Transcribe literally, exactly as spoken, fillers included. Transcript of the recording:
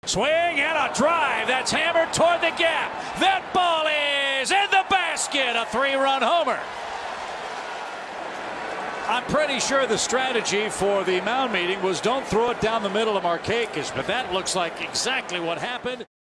Swing and a drive that's hammered toward the gap. That ball is in the basket. A three-run homer. I'm pretty sure the strategy for the mound meeting was don't throw it down the middle of Markakis, but that looks like exactly what happened.